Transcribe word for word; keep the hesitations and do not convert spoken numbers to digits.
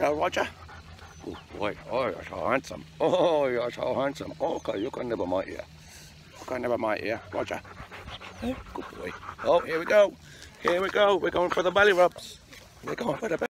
go, Roger. Oh boy, oh you're so handsome. Oh you're so handsome. Okay, you can never my ear. You can never my ear, Roger. Hey, good boy. Oh, here we go. Here we go. We're going for the belly rubs. We're going for the belly.